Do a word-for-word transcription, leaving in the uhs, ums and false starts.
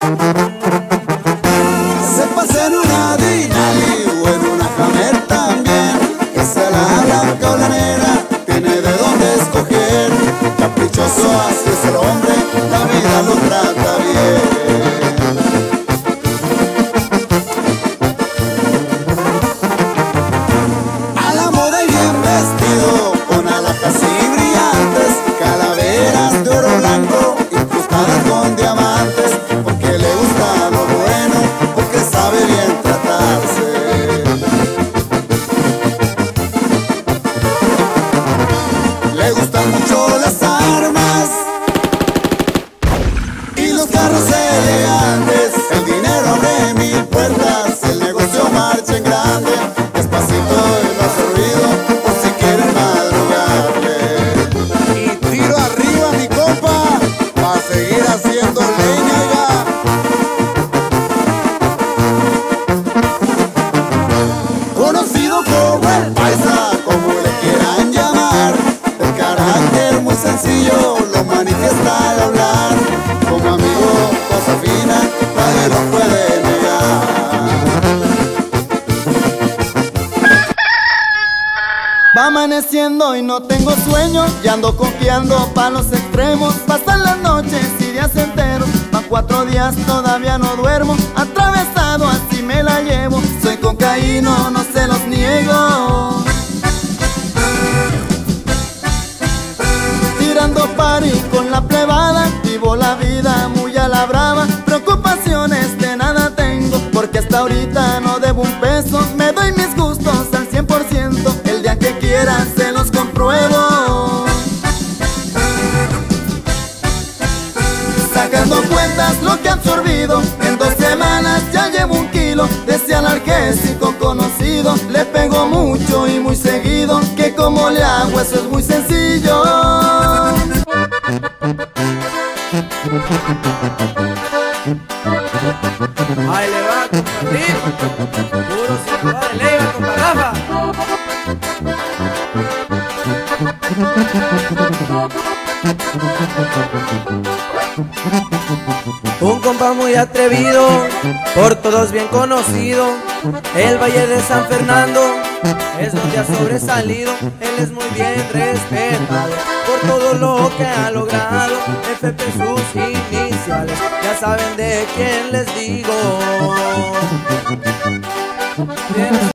Se pasa en una Denali o en una Hammer también. Esa la blanca o la negra, tiene de dónde escoger. Caprichoso así es el hombre, la vida lo trata bien. A la moda y bien vestido, con alhajas y brillantes, calaveras de oro blanco, incrustadas con diamantes, porque le gusta lo bueno, porque sabe bien tratarse. Le gustan mucho las armas y los carros elegantes. El dinero abre mil puertas, el negocio marcha en grande. Despacito y no hace ruido, por si quieren madrugarle. Y tiro arriba mi compa, pa' seguir haciendo leña ya. Conocido como el paisa, como le quieran llamar, el carácter muy sencillo lo manifiesta al hablar. Como amigo, cosa fina, nadie lo puede negar. Va amaneciendo y no tengo sueño, y ando confiando pa' los extremos. Pasan las noches y días enteros, van cuatro días, todavía no duermo. Atravesado así me la llevo, soy cocaíno, no se los niego. Tirando party con la plebada, vivo la vida muy a la brava. Preocupaciones de nada tengo, porque hasta ahorita no debo un peso. Me doy mis gustos al cien por ciento, el día que quiera se los compruebo. Sacando cuentas lo que he absorbido, en dos semanas ya llevo un kilo de ese analgésico conocido. Le pego mucho y muy seguido, que como le hago eso es muy sencillo. Ahí le va, compadre. Puro ciento, dale, le va, compa Rafa. Un compa muy atrevido, por todos bien conocido. El Valle de San Fernando es donde ha sobresalido. Él es muy bien respetado por todo lo que ha logrado. F P sus iniciales, ya saben de quién les digo.